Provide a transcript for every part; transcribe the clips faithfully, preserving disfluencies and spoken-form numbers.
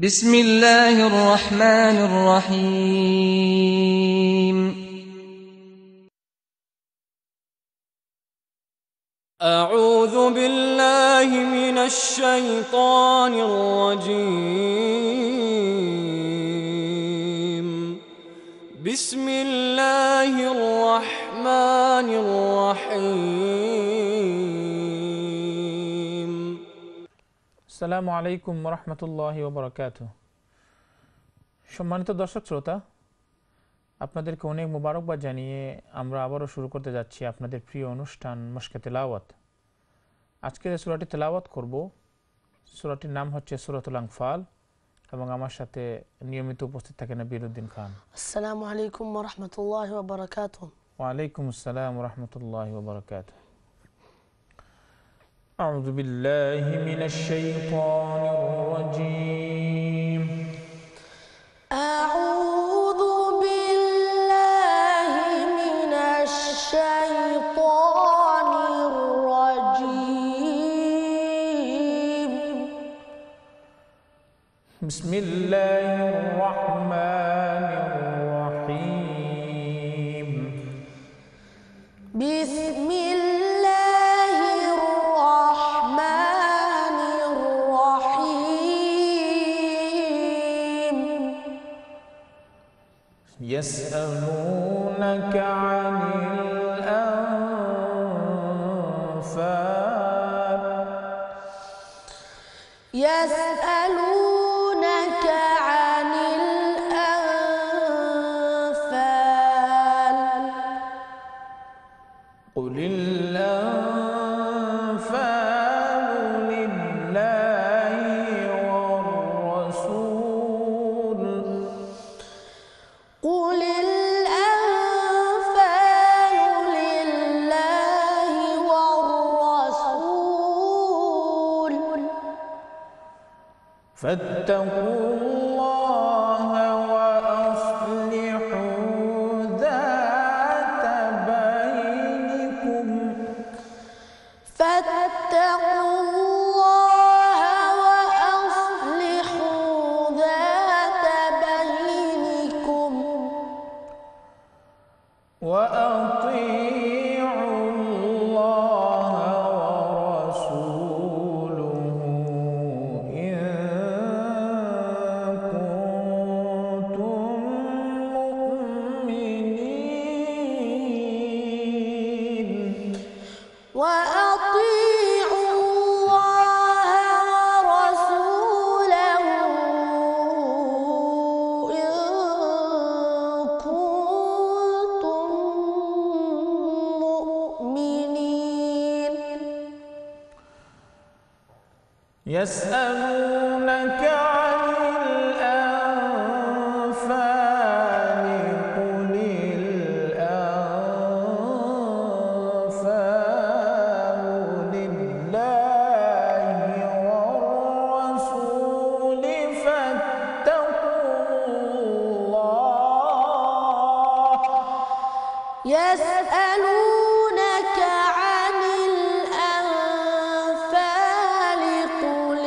بسم الله الرحمن الرحيم. أعوذ بالله من الشيطان الرجيم. بسم الله الرحمن الرحيم. আসসালামু আলাইকুম ওয়া রাহমাতুল্লাহি ওয়া বারাকাতুহু। সম্মানিত দর্শক শ্রোতা, আপনাদেরকে অনেক মোবারকবাদ জানিয়ে আমরা আবারও শুরু করতে যাচ্ছি আপনাদের প্রিয় অনুষ্ঠান মশক এ তিলাওয়াত। আজকে যে সূরাটি তেলাওয়াত করব, সূরাটির নাম হচ্ছে সূরাতুল আনফাল এবং আমার সাথে নিয়মিত উপস্থিত থাকেন বীরউদ্দিন খান। আসসালামু আলাইকুম ওয়া রাহমাতুল্লাহি ওয়া বারাকাতুহু। ওয়া আলাইকুম আসসালাম ওয়া রাহমাতুল্লাহি ওয়া বারাকাতুহু। أعوذ بالله من الشيطان الرجيم. أعوذ بالله من الشيطان الرجيم. بسم الله الرحمن الرحيم. بسم يسألونك عن الأنفال يسألونك عن الأنفال قل الأنفال لله والرسول قل الأنفال لله والرسول فاتقوا الله وأصلحوا ذات بينكم فاتقوا الله وأصلحوا ذات بينكم وأطيعوا الله ورسوله إن كنتم مؤمنين وأطيعوا الله ورسوله إن كنتم مؤمنين. يسألونك عن الأنفال قل الأنفال لله والرسول فاتقوا الله يسألونك عن الأنفال قل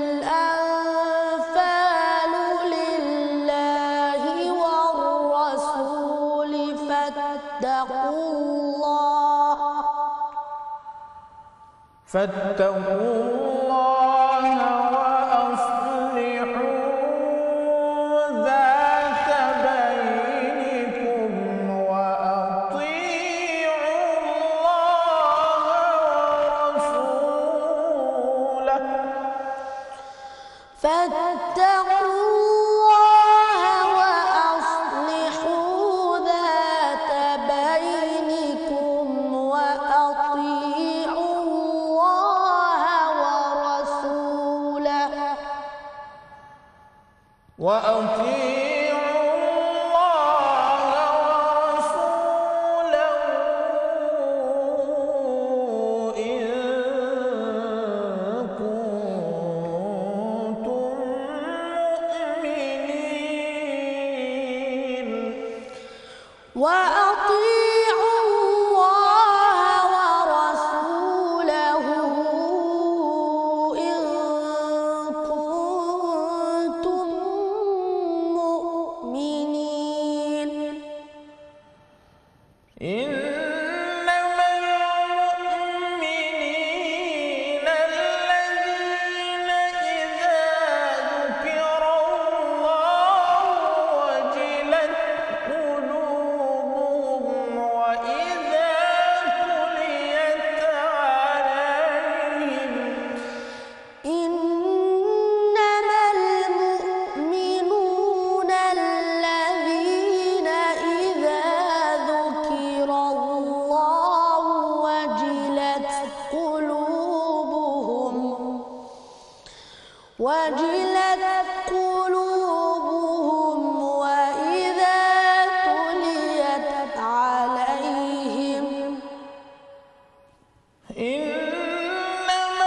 الأنفال لله والرسول فاتقوا الله فاتقوا الله وأصلحوا ذات بينكم وأطيعوا الله ورسوله فاتقوا الله وأصلحوا ذات بينكم وأطيعوا الله ورسوله وأطيعوا الله ورسوله إن كنتم مؤمنين وأطيعوا الله ورسوله إن كنتم إنما المؤمنين الذين إذا ذكر الله وجلت قلوبهم وإذا تليت عليهم إنما المؤمنون الذين إذا ذكر الله وجلت قلوبهم وجلت قلوبهم وإذا تليت عليهم إنما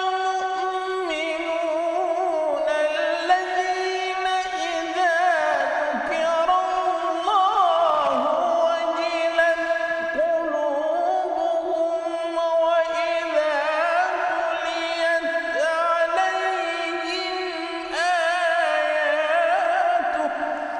المؤمنون الذين إذا ذكر الله وجلت قلوبهم وإذا تليت عليهم آياته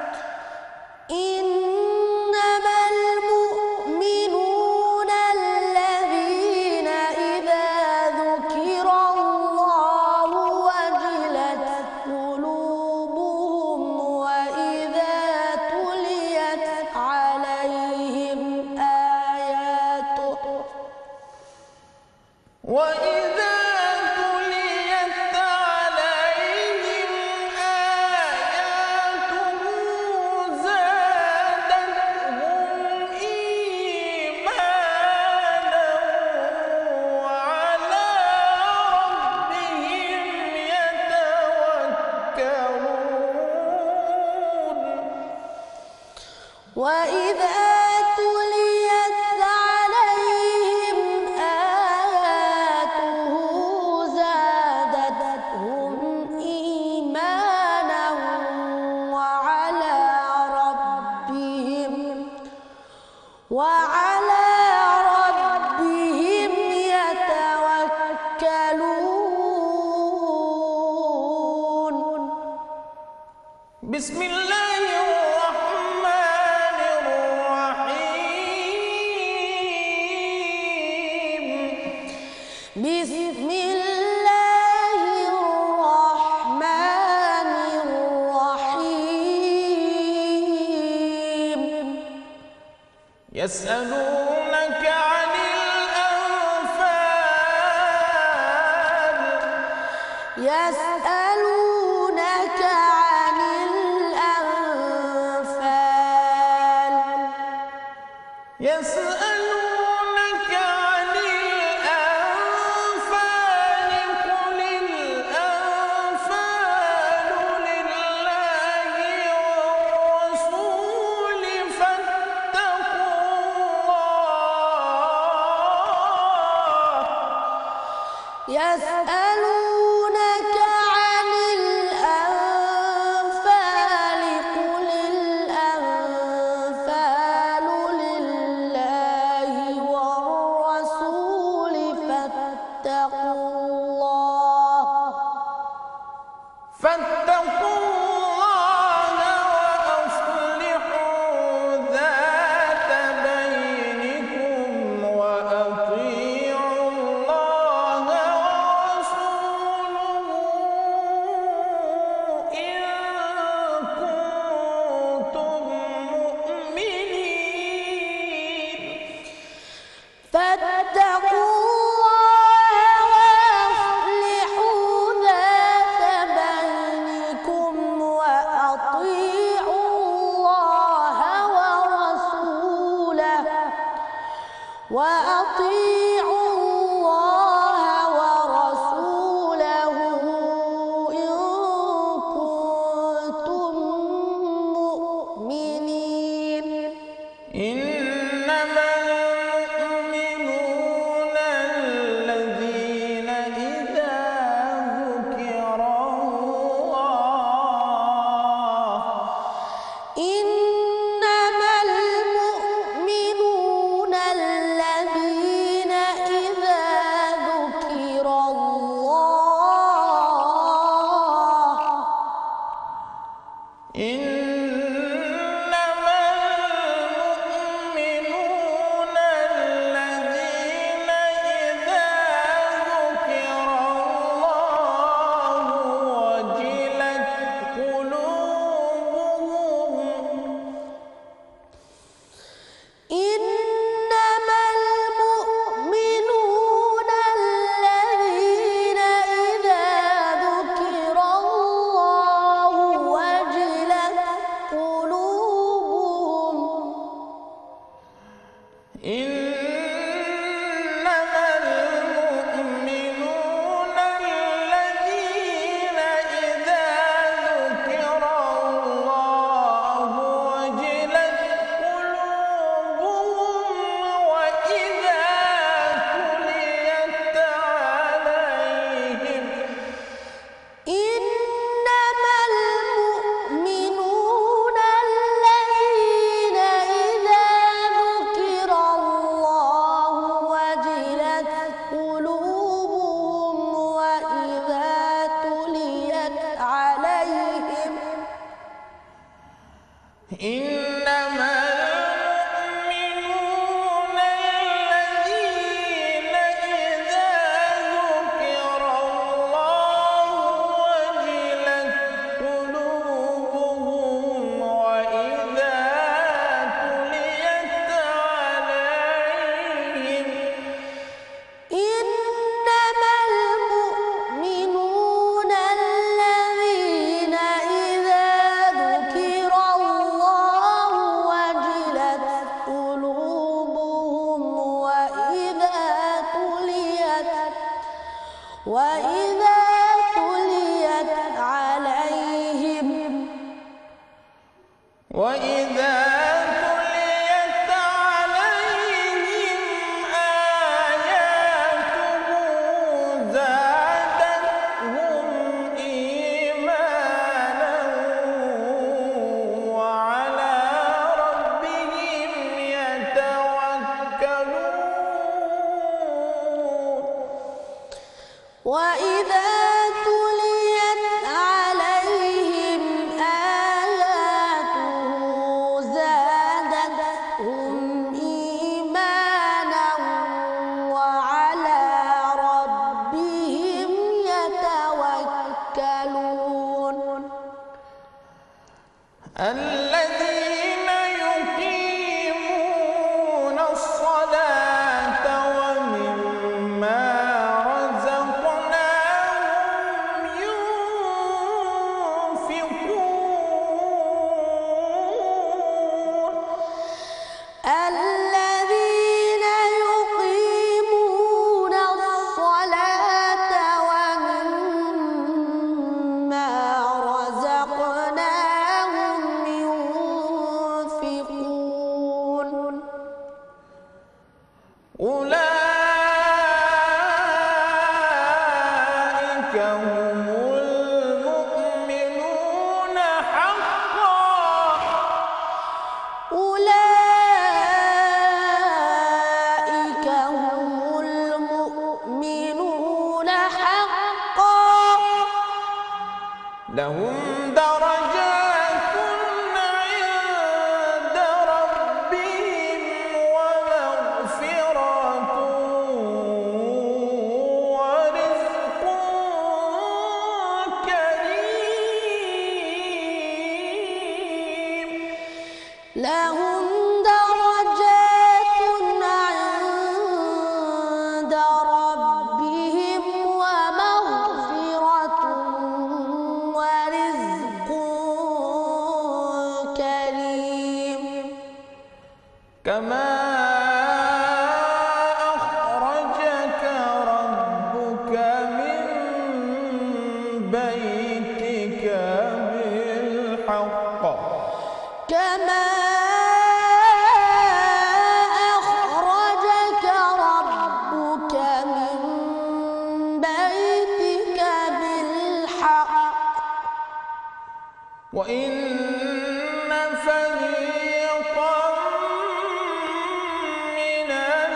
إنما المؤمنون الذين إذا ذكر الله وجلت قلوبهم وإذا تليت عليهم آياته وإذا تليت عليهم آياته زادتهم إيمانا وعلى ربهم يتوكلون وإذا تليت عليهم آياته زادتهم إيمانا وعلى ربهم وعلى ربهم يتوكلون. بسم الله الرحمن الرحيم بسم الله الرحمن الرحيم يسألونك عن الأنفال يسألونك عن الأنفال يسألونك عن الأنفال قل الأنفال لله والرسول فاتقوا الله يسألونك عن الأنفال قل الأنفال لله والرسول فاتقوا الله فاتقوا الله وأصلحوا ذات بينكم وأطيعوا الله ورسوله إن كنتم مؤمنين فاتقوا الله وأصلحوا ذات بينكم وأطيعوا الله ورسوله وأطيعوا الله ورسوله إن كنتم مؤمنين. إنما المؤمنون الذين إذا ذكر الله إنما المؤمنون الذين إذا ذكر الله إنما المؤمنون إنما المؤمنون الذين إذا ذكر الله وجلت قلوبهم وإذا تليت عليهم إنما المؤمنون الذين إذا ذكر الله وجلت قلوبهم وإذا تليت وإذا تليت عليهم وإذا تليت عليهم آياته زادتهم إيمانا وعلى ربهم يتوكلون وإذا تليت عليهم آياته زادتهم إيمانا وعلى ربهم يتوكلون الذين يقيمون الصلاة ومما رزقناهم ينفقون الذين يقيمون الصلاة ومما رزقناهم ينفقون أولئك هم المؤمنون حقا أولئك هم المؤمنون حقا لهم درجات عند ربهم ومغفرة ورزق كريم لهم درجات عند ربهم ومغفرة ورزق كريم كما أخرجك ربك من بيتك بالحق كما أخرجك ربك من بيتك بالحق وإن فريقا من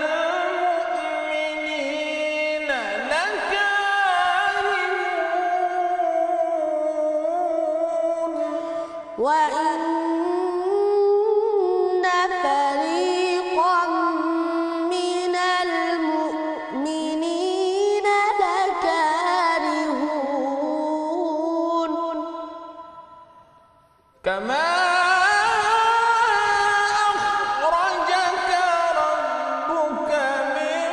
المؤمنين لكارهون وإن فريقا من المؤمنين لكارهون كما أخرجك ربك من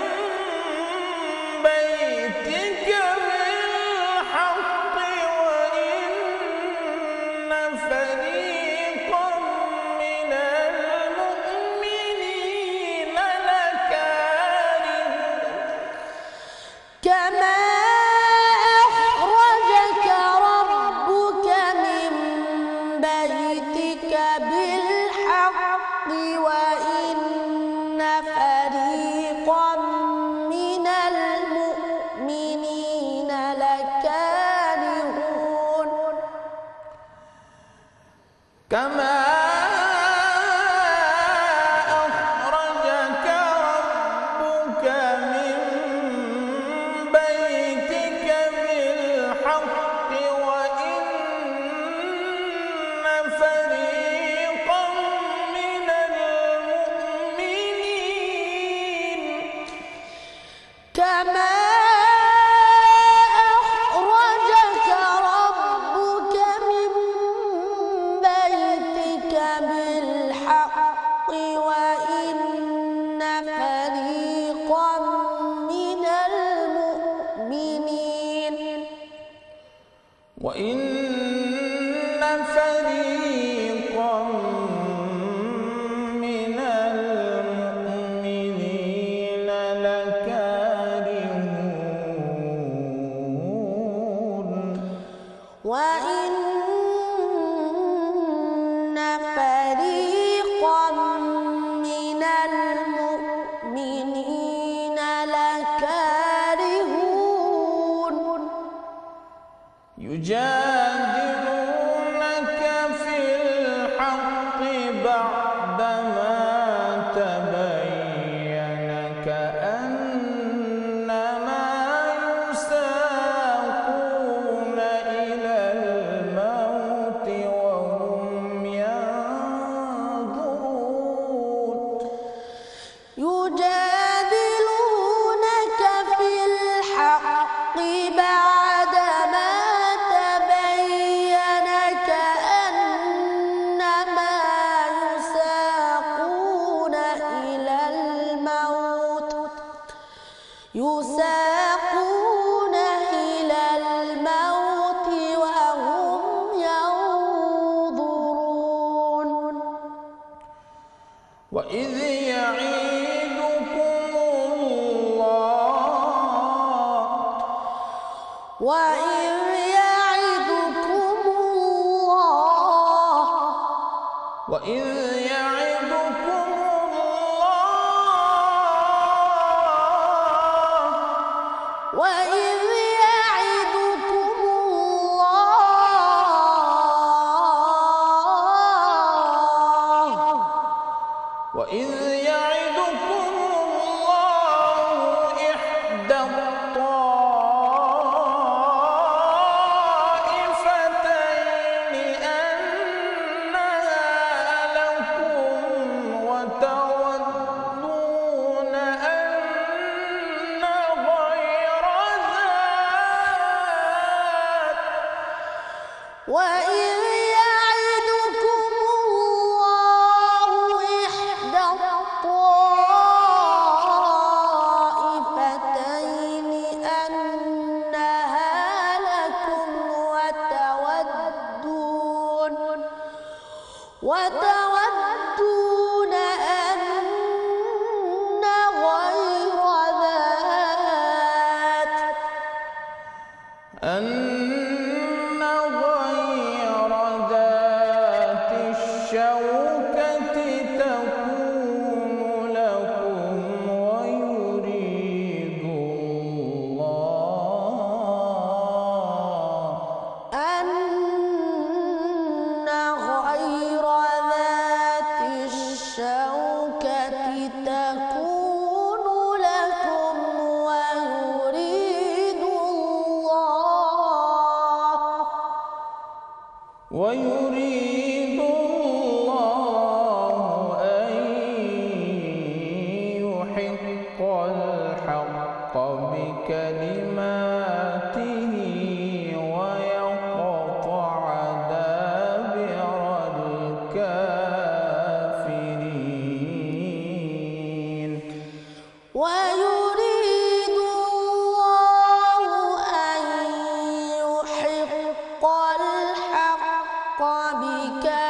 بيتك بالحق وإن فريقا من المؤمنين لكارهون كما أخرجك ربك من بيتك بالحق وإن فريقا من المؤمنين لكارهون كما أخرجك ربك من بيتك بالحق وإن فريقا فريقا من المؤمنين لكارهون وإن فريقا من المؤمنين لكارهون يجادلونك في الحق بعدما تبين كأنما يساقون إلى الموت وهم ينظرون يجادلونك في الحق بعدما تبين كأنما يساقون إلى الموت يساقون إلى الموت وهم ينظرون وإذ يعيدكم الله وإذ يعدكم الله وإذ يعدكم الله وإذ يعدكم الله وإذ يعدكم الله إحدى الطائفتين أنها لكم وتودون أن غير ذات وإذ يعدكم الله إحدى الطائفتين أنها لكم وتودون وتودون أن غير ذات أن غير ذات الشوكة تكون لكم ويريد الله أن غير ذات الشوكة تكون لكم ويريد الله ويريد الله أن يحق الحق بكلماته ويقطع دابر الكافرين ويريد الله أن يحق الحق بكلماته